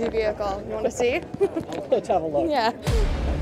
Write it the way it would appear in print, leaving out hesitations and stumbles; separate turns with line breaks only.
vehicle. You want to see?
Let's have a look.
Yeah.